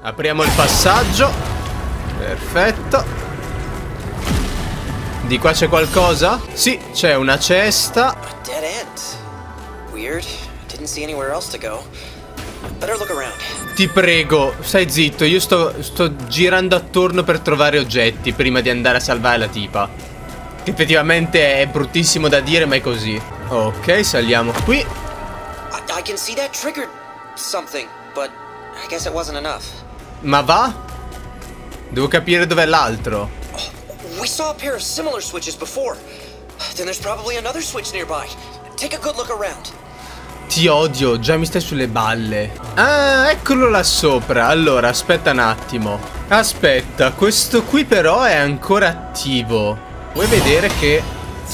Apriamo il passaggio. Perfetto. Di qua c'è qualcosa? Sì, c'è una cesta. Dead end. Weird. Didn't see anywhere else to go. Better look around. Ti prego, stai zitto. Io sto girando attorno per trovare oggetti prima di andare a salvare la tipa. Che effettivamente è bruttissimo da dire, ma è così. Ok, saliamo qui. I can see that triggered something, but I guess it wasn't enough. Ma va? Devo capire dov'è l'altro. We saw a pair of similar switches before. Then there's probably another switch nearby. Take a good look around. Ti odio, già mi stai sulle balle. Ah, eccolo là sopra. Allora, aspetta un attimo. Aspetta, questo qui però è ancora attivo. Vuoi vedere che...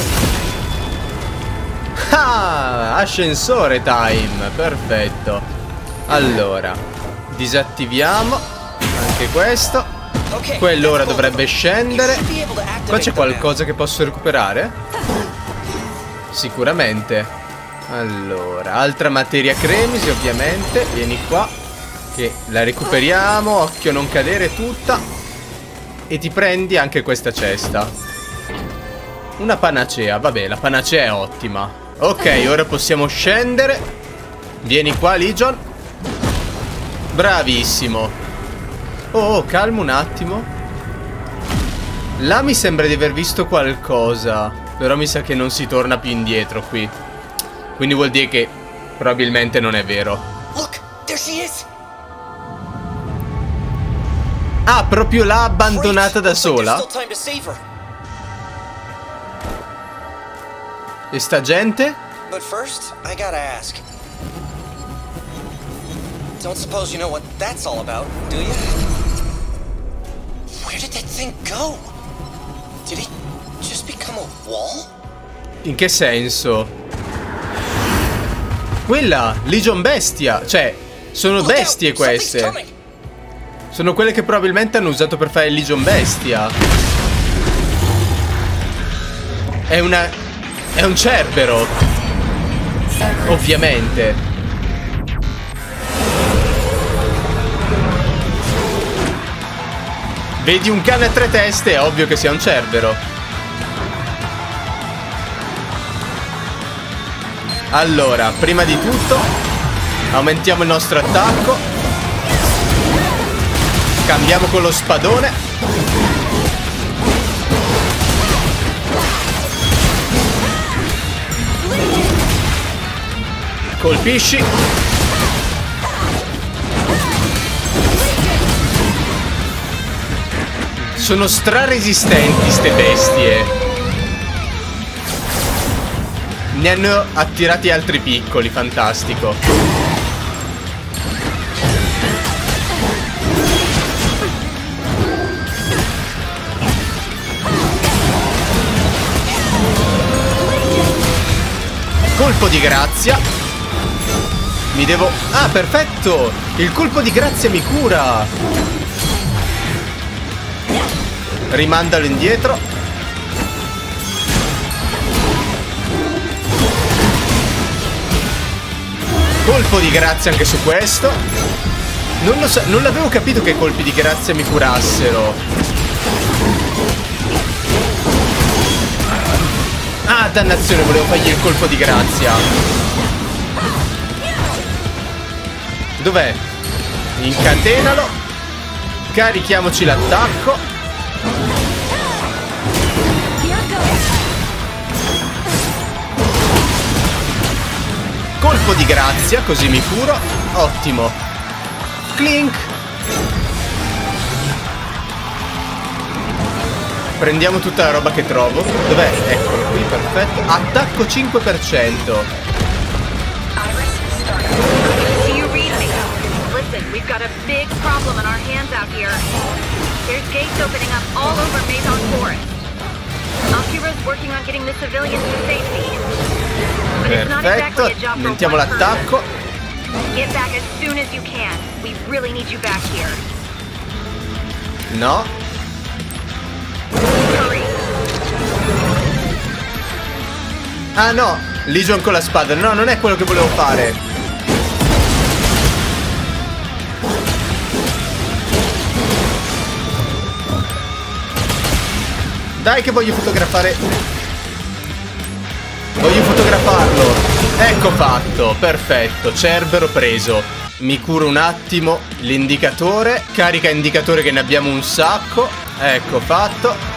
Ah, ascensore time. Perfetto. Allora, disattiviamo anche questo. Quello ora dovrebbe scendere. Qua c'è qualcosa che posso recuperare? Sicuramente. Allora, altra materia cremisi ovviamente. Vieni qua, che la recuperiamo. Occhio a non cadere tutta. E ti prendi anche questa cesta. Una panacea, vabbè, la panacea è ottima. Ok, ora possiamo scendere. Vieni qua, Legion. Bravissimo. Oh, calmo un attimo. Là mi sembra di aver visto qualcosa. Però mi sa che non si torna più indietro qui. Quindi vuol dire che probabilmente non è vero. Look, there she is. Ah, proprio là abbandonata da sola. E sta gente? But first, I gotta ask. Don't suppose you know what that's all about, do you? Where did that thing go? Did it just become a wall? In che senso? Quella, Legion Bestia. Cioè, sono bestie queste. Sono quelle che probabilmente hanno usato per fare Legion Bestia. È un cerbero. Ovviamente. Vedi un cane a tre teste, è ovvio che sia un cerbero. Allora, prima di tutto aumentiamo il nostro attacco. Cambiamo con lo spadone. Colpisci. Sono straresistenti ste bestie. Ne hanno attirati altri piccoli, fantastico. Colpo di grazia. Mi devo... Ah, perfetto! Il colpo di grazia mi cura. Rimandalo indietro. Colpo di grazia anche su questo. Non l'avevo capito che colpi di grazia mi curassero. Ah, dannazione, volevo fargli il colpo di grazia. Dov'è? Incatenalo. Carichiamoci l'attacco. Colpo di grazia, così mi curo. Ottimo. Clink. Prendiamo tutta la roba che trovo. Dov'è? Eccolo qui, perfetto. Attacco 5%. Listen, we've got a big problem on our hands out here. There's gates opening up all over Maison Forest. Akira's working on getting the civilians to safety. But it's not exactly a job for aumentiamo one l'attacco. person. Get back as soon as you can. We really need you back here. No. Hurry. Ah no, Legion con la spada. No, non è quello che volevo fare. Dai che voglio fotografare. Voglio fotografarlo. Ecco fatto, perfetto. Cerbero preso. Mi curo un attimo l'indicatore. Carica indicatore che ne abbiamo un sacco. Ecco fatto.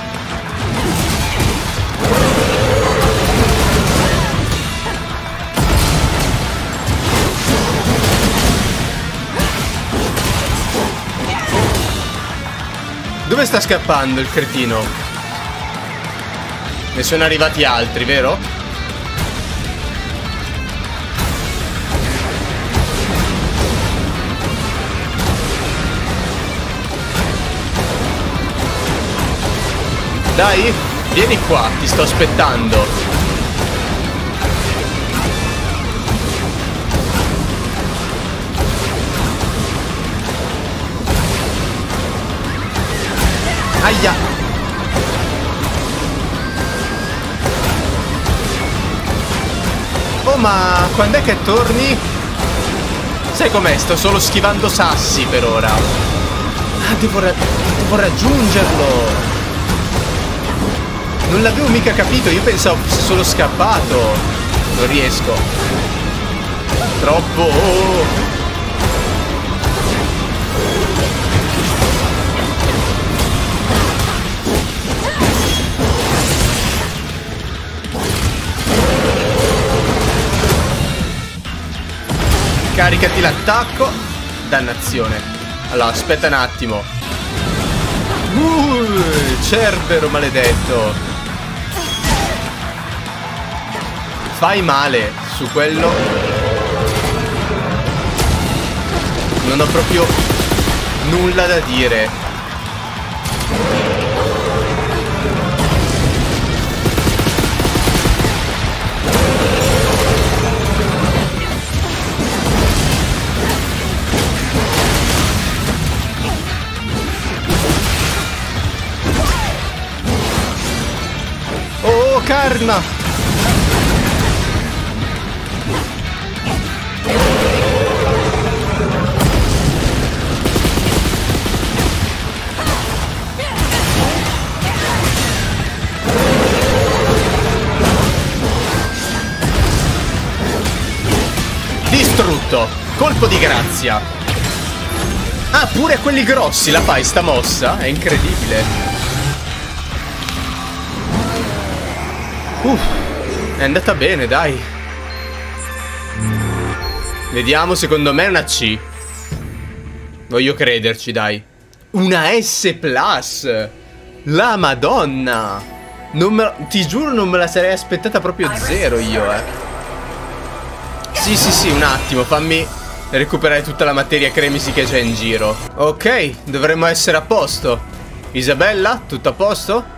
Dove sta scappando il cretino? Ne sono arrivati altri, vero? Dai, vieni qua, ti sto aspettando. Aia. Oh, ma quando è che torni? Sai com'è? Sto solo schivando sassi per ora. Ah, devo raggiungerlo. Non l'avevo mica capito, io pensavo fosse solo scappato. Non riesco. Troppo. Caricati l'attacco. Dannazione. Allora, aspetta un attimo. Cerbero maledetto. Fai male su quello. Non ho proprio nulla da dire. Oh, Karma! Distrutto! Colpo di grazia! Ah, pure a quelli grossi la fai sta mossa? È incredibile! È andata bene, dai. Vediamo, secondo me è una C. Voglio crederci, dai. Una S+. La Madonna. Ti giuro non me la sarei aspettata proprio zero io, Sì, un attimo, fammi recuperare tutta la materia cremisi che c'è in giro. Ok, dovremmo essere a posto. Isabella, tutto a posto?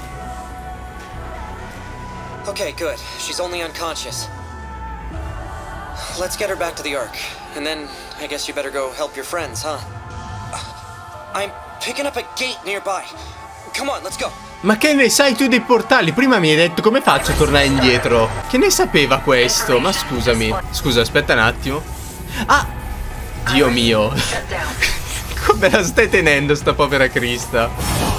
Okay, good. She's only unconscious. Let's get her back to the Ark. And then, I guess you better go help your friends, huh? I'm picking up a gate nearby. Come on, let's go. Ma che ne sai tu dei portali? Prima mi hai detto come faccio a tornare indietro. Che ne sapeva questo? Ma scusami. Scusa, aspetta un attimo. Ah! Dio mio. Come la stai tenendo sta povera Krista?